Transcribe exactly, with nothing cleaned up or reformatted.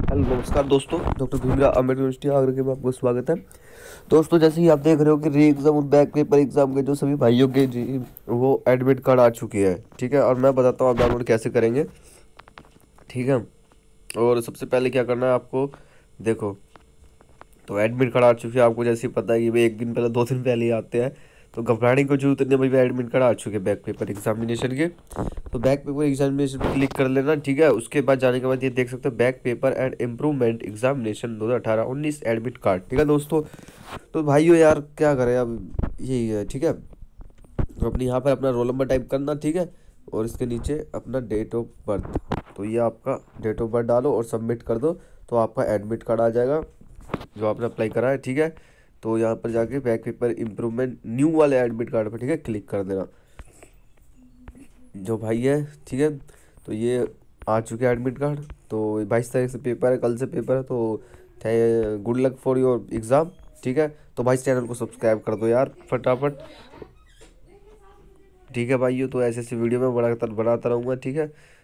Hello नमस्कार दोस्तों, doctor Bhimrao Ambedkar university Agra के में आपको स्वागत है। दोस्तों, जैसे कि आप देख रहे हो कि री एग्जाम और बैक पेपर एग्जाम के जो सभी भाइयों के जी वो एडमिट कार्ड आ चुके हैं। ठीक है, और मैं बताता हूँ आप डाउनलोड कैसे करेंगे। ठीक है, और सबसे पहले क्या करना है आपको, देखो, तो एडमिट कार्ड आ चुके हैं आपको जैसे ही पता है कि भाई एक दिन पहले दो दिन पहले ही आते हैं, तो घबराने की जरूरत नहीं है भाई। एडमिट कार्ड आ चुके हैं बैक पेपर एग्जामिनेशन के, तो बैक पेपर एग्जामिनेशन पर क्लिक कर लेना। ठीक है, उसके बाद जाने के बाद ये देख सकते हो back paper and improvement examination दो हज़ार अठारह उन्नीस एडमिट कार्ड। ठीक है दोस्तों, तो भाइयों यार क्या करें अब, यही है। ठीक है, तो अपने यहाँ पर अपना रोल नंबर टाइप करना। ठीक है, और इसके नीचे अपना डेट ऑफ बर्थ, तो ये आपका डेट ऑफ बर्थ डालो और सबमिट कर दो, तो आपका एडमिट कार्ड आ जाएगा जो आपने अप्लाई करा है। ठीक है, तो यहाँ पर जाके बैक पेपर इम्प्रूवमेंट न्यू वाले एडमिट कार्ड पर ठीक है क्लिक कर देना जो भाई है। ठीक है, तो ये आ चुके हैं एडमिट कार्ड। तो बाईस तारीख से पेपर है, कल से पेपर है, तो good luck for your exam. ठीक है, तो भाई चैनल को सब्सक्राइब कर दो यार फटाफट। ठीक है भाइयों, तो ऐसे ऐसे वीडियो में बनाता बनाता रहूँगा। ठीक है।